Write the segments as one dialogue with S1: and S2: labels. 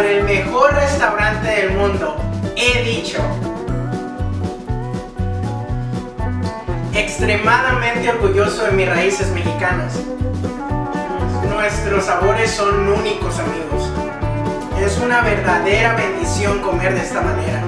S1: el mejor restaurante del mundo. He dicho. Extremadamente orgulloso de mis raíces mexicanas. Nuestros sabores son únicos, amigos. Es una verdadera bendición comer de esta manera.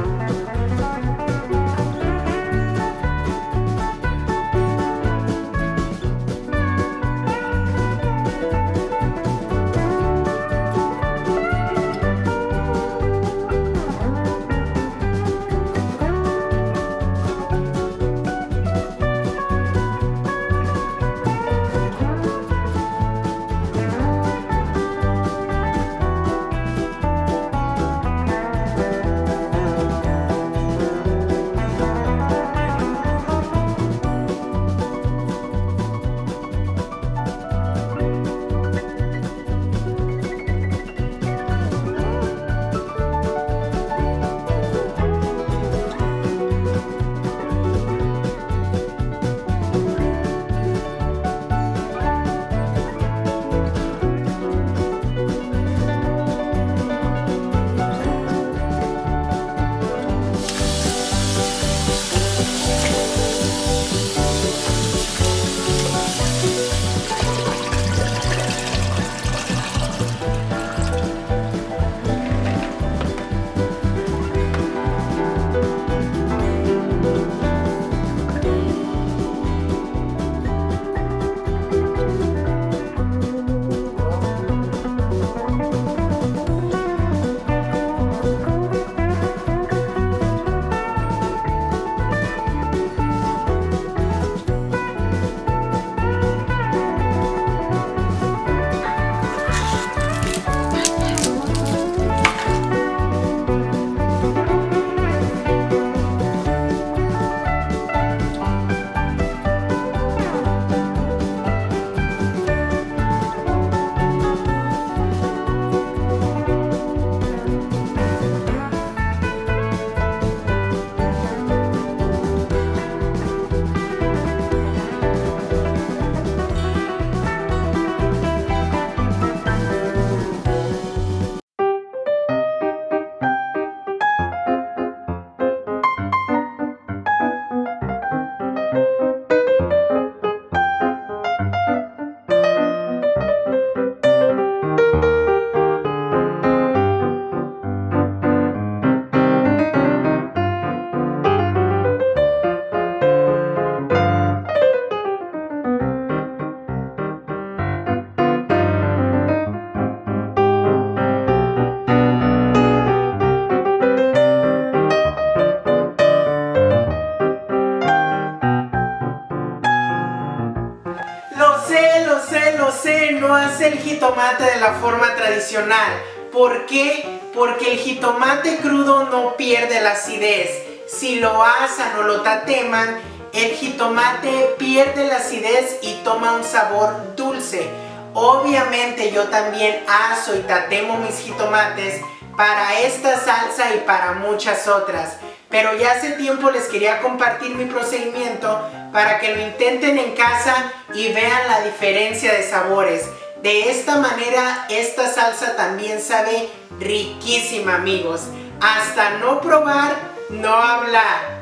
S1: Lo sé, no hace el jitomate de la forma tradicional. ¿Por qué? Porque el jitomate crudo no pierde la acidez. Si lo asan o lo tateman, el jitomate pierde la acidez y toma un sabor dulce. Obviamente yo también aso y tatemo mis jitomates para esta salsa y para muchas otras. Pero ya hace tiempo les quería compartir mi procedimiento para que lo intenten en casa y vean la diferencia de sabores. De esta manera esta salsa también sabe riquísima, amigos. Hasta no probar, no hablar.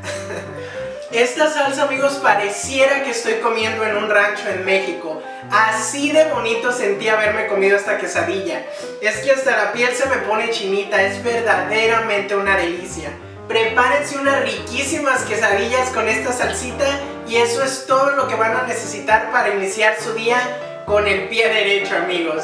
S1: Esta salsa, amigos, pareciera que estoy comiendo en un rancho en México. Así de bonito sentí haberme comido esta quesadilla. Es que hasta la piel se me pone chinita, es verdaderamente una delicia. Prepárense unas riquísimas quesadillas con esta salsita y eso es todo lo que van a necesitar para iniciar su día con el pie derecho, amigos.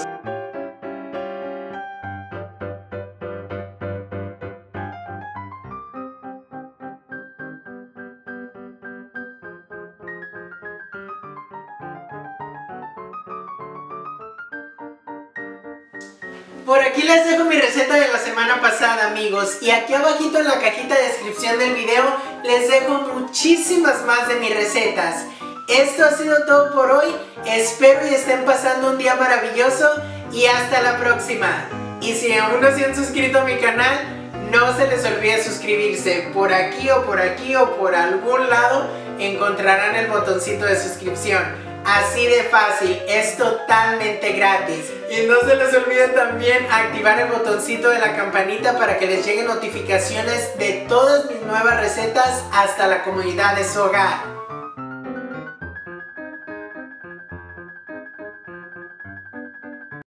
S1: Por aquí les dejo mi receta de la semana pasada, amigos, y aquí abajito en la cajita de descripción del video les dejo muchísimas más de mis recetas. Esto ha sido todo por hoy, espero y estén pasando un día maravilloso y hasta la próxima. Y si aún no se han suscrito a mi canal, no se les olvide suscribirse. Por aquí o por algún lado encontrarán el botoncito de suscripción. Así de fácil, es totalmente gratis. Y no se les olvide también activar el botoncito de la campanita para que les lleguen notificaciones de todas mis nuevas recetas hasta la comodidad de su hogar.